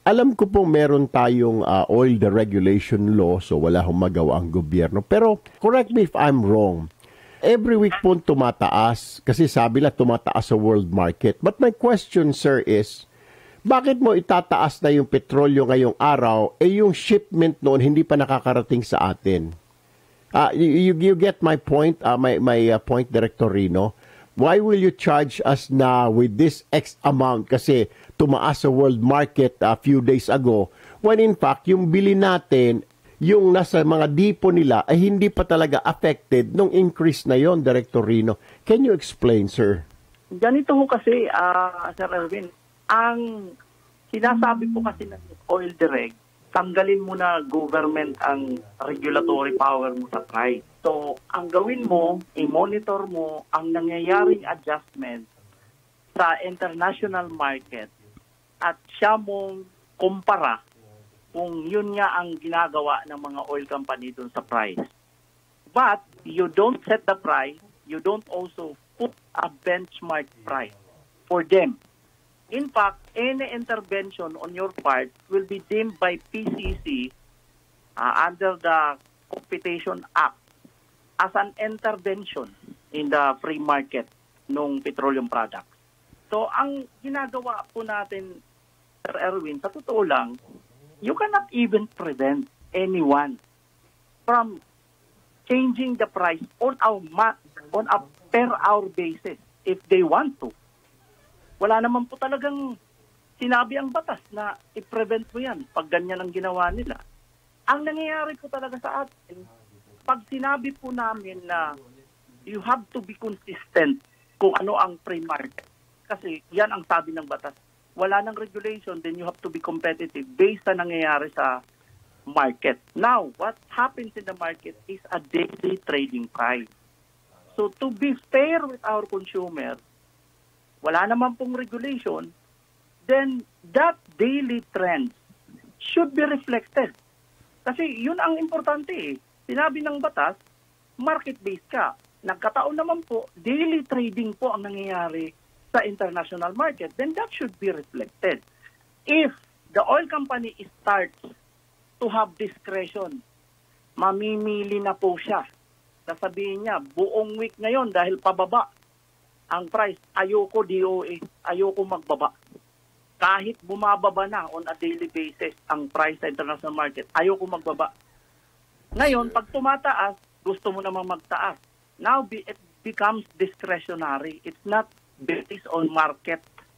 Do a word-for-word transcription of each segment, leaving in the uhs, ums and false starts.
Alam ko po meron tayong uh, oil deregulation law, so wala hong magawa ang gobyerno. Pero correct me if I'm wrong. Every week po tumataas kasi sabi la tumataas sa world market. But my question, sir, is bakit mo itataas na yung petrolyo ngayong araw eh yung shipment noon hindi pa nakakarating sa atin? Uh, you, you get my point, uh, my, my uh, point, Director Rino? Why will you charge us now with this X amount kasi tumaas sa world market a few days ago when in fact yung bili natin, yung nasa mga dipo nila ay hindi pa talaga affected nung increase na yon, Director Rino. Can you explain, sir? Ganito ho kasi, uh, Sir Erwin, ang sinasabi po kasi ng oil direct, tanggalin mo na government ang regulatory power mo sa price. So, ang gawin mo, i-monitor mo ang nangyayaring adjustment sa international market at siya mong kumpara kung yun nga ang ginagawa ng mga oil company dun sa price. But, you don't set the price, you don't also put a benchmark price for them. In fact, any intervention on your part will be deemed by P C C uh, under the Competition Act as an intervention in the free market ng petroleum products. So, ang ginagawa po natin, Sir Erwin, sa totoo lang, you cannot even prevent anyone from changing the price on a, on a per-hour basis if they want to. Wala naman po talagang sinabi ang batas na i-prevent mo yan pag ganyan ang ginawa nila. Ang nangyayari po talaga sa atin, pag sinabi po namin na you have to be consistent kung ano ang free market. Kasi yan ang sabi ng batas. Wala nang regulation, then you have to be competitive based sa nangyayari sa market. Now, what happens in the market is a daily trading price. So to be fair with our consumer, wala naman pong regulation, then that daily trend should be reflected. Kasi yun ang importante eh. Sinabi ng batas, market-based ka. Nagkataon naman po, daily trading po ang nangyayari sa international market, then that should be reflected. If the oil company starts to have discretion, mamimili na po siya. Sasabihin niya, buong week ngayon dahil pababa ang price, ayoko D O A, ayoko magbaba. Kahit bumababa na on a daily basis ang price sa international market, ayoko magbaba. Ngayon, pag tumataas, gusto mo namang magtaas. Now, it becomes discretionary. It's not based on market.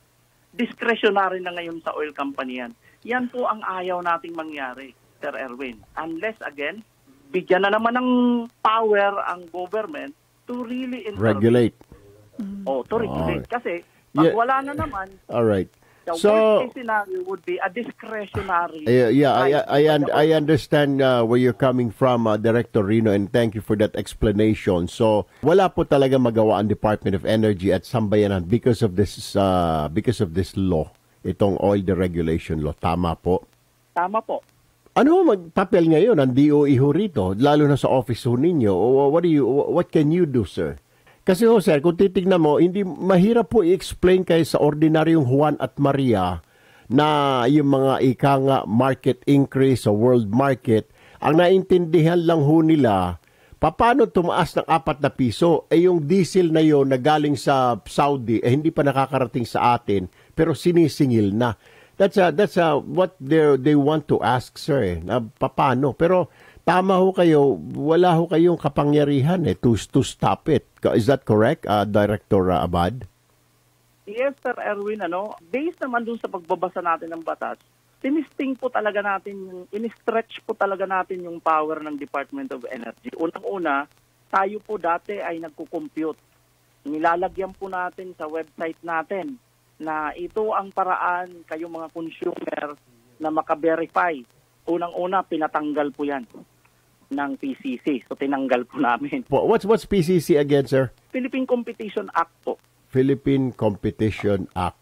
Discretionary na ngayon sa oil company yan. Yan po ang ayaw nating mangyari, Sir Erwin. Unless, again, bigyan na naman ng power ang government to really intervene. Regulate. Oh, to regulate. Alright. Kasi, pag Yeah. wala na naman, All right. the So, worst case scenario would be a discretionary. Uh, yeah, I, price. I, un- I understand uh, where you're coming from, uh, Director Rino, and thank you for that explanation. So, wala po talaga magawa ang Department of Energy at Sambayanan because of this uh, because of this law, itong oil deregulation law. Tama po. Tama po. Ano magpapel ngayon ang D O E ho rito, lalo na sa office ho ninyo? What do you what can you do, sir? Kasi ho, sir, kung titignan mo, hindi mahirap po i-explain kayo sa ordinaryong Juan at Maria na yung mga ika nga market increase sa world market, ang naintindihan lang ho nila, paano tumaas ng apat na piso? Eh yung diesel na yon na galing sa Saudi, eh hindi pa nakakarating sa atin, pero sinisingil na. That's a, that's a, what they they want to ask, sir, eh, na paano. Pero tama ho kayo, wala ho kayong kapangyarihan eh, to, to stop it. Is that correct, uh, Director uh, Abad? Yes, Sir Erwin, ano, based naman dun sa pagbabasa natin ng batas, tinisting po talaga natin, yung, in-stretch po talaga natin yung power ng Department of Energy. Unang-una, tayo po dati ay nagko-compute. Nilalagyan po natin sa website natin na ito ang paraan kayong mga consumer na makaverify. Unang-una, pinatanggal po yan ng P C C. So, tinanggal po namin. What's, what's P C C again, sir? Philippine Competition Act po. Philippine Competition Act.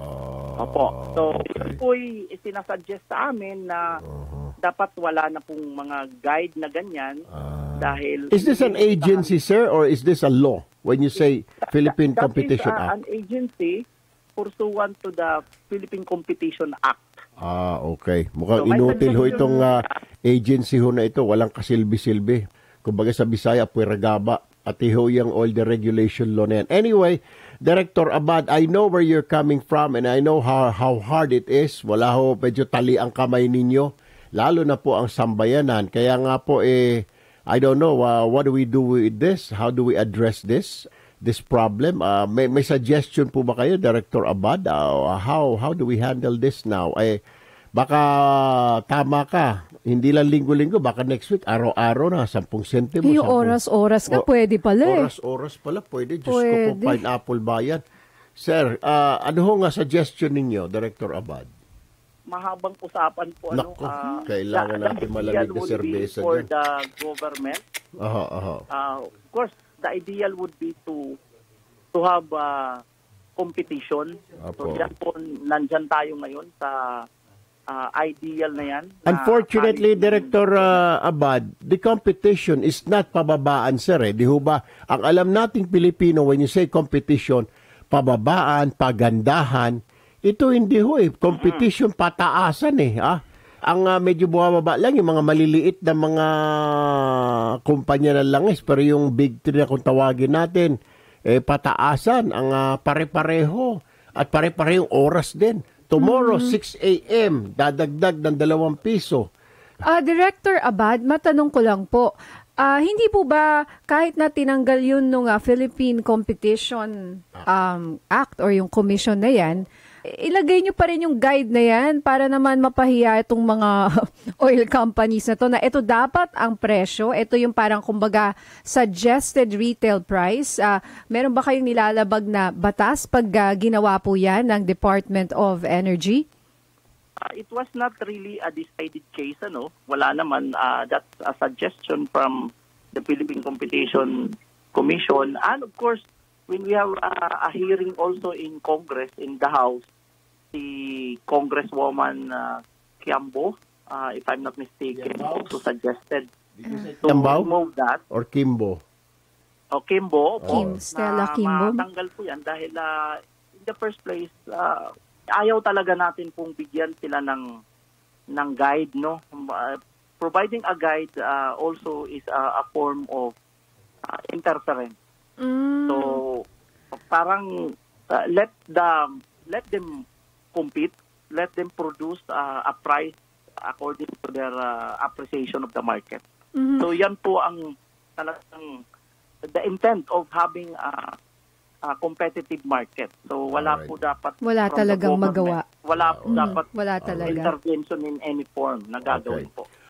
Oh, Opo. So, okay. ito po'y isinasuggest sa amin na uh-huh. dapat wala na pong mga guide na ganyan uh, dahil... Is this an agency, sir, or is this a law? When you say that, Philippine that Competition is, uh, Act? an agency pursuant to the Philippine Competition Act. Ah, okay. Mukhang So, may inutil ho suggestion- itong ah, agency ho na ito. Walang kasilbi-silbi. Kumbaga sa Bisaya, puweragaba. At iho yung all the regulation law na yan. Anyway, Director Abad, I know where you're coming from and I know how, how hard it is. Wala ho, medyo tali ang kamay ninyo. Lalo na po ang sambayanan. Kaya nga po, eh, I don't know, uh, what do we do with this? How do we address this? This problem? Uh, may, may suggestion po ba kayo, Director Abad? Uh, how, how do we handle this now? Eh, baka tama ka. Hindi lang linggo-linggo, baka next week, araw-araw na, sampung sentimo. Yung sampung- oras-oras ka, O- pwede pala eh. Oras-oras pala, pwede. Diyos ko po, Pwede. pineapple bayan. Sir, uh, ano ho nga suggestion ninyo, Director Abad? Mahabang usapan po. Ano, Naku, ah, kailangan the- natin the malamig ideal na would be serbesa for dyan. the government. Aha, aha. Uh, of course, the ideal would be to to have uh, competition. Apo. So, dyan po, nandyan tayo ngayon sa uh, ideal na yan. na Unfortunately, kahit- Director uh, Abad, the competition is not pababaan, sir. Eh. Di ho ba? Ang alam nating Pilipino, when you say competition, pababaan, pagandahan, ito hindi ho eh. Competition, pataasan eh. Ah? Ang uh, medyo bumababa lang, yung mga maliliit na mga kumpanya ng langis, pero yung big three na kung tawagin natin, eh, pataasan, ang uh, pare-pareho. At pare-parehong oras din. Tomorrow, six a.m., dadagdag ng dalawang piso. Ah, Director Abad, matanong ko lang po. Ah, hindi po ba kahit na tinanggal yun nung ah, Philippine Competition um, Act or yung commission na yan, ilagay nyo pa rin yung guide na yan para naman mapahiya itong mga oil companies na to na ito dapat ang presyo, ito yung parang kumbaga suggested retail price. Ah, meron ba kayong nilalabag na batas pag ah, ginawa po yan ng Department of Energy? Uh, it was not really a decided case, ano? Wala naman. Uh, that's a suggestion from the Philippine Competition Commission. And of course, when we have uh, a hearing also in Congress, in the House, the Congresswoman uh, Kiambo, uh, if I'm not mistaken, also suggested to Kiambao? remove that. Or Kimbo. O Kimbo, po, Kim, Stella na Kimbo. matanggal po yan dahil uh, in the first place, uh, ayaw talaga natin pong bigyan sila ng ng guide, no? Uh, providing a guide uh, also is a, a form of uh, interference. Mm. So parang uh, let the let them compete, let them produce uh, a price according to their uh, appreciation of the market. Mhm. So yan po ang talagang the intent of having a, a competitive market. So wala Alright. po dapat Wala from the talagang government, magawa. Wala po Mhm. dapat Wala talaga. intervention in any form na gagawin Okay. po.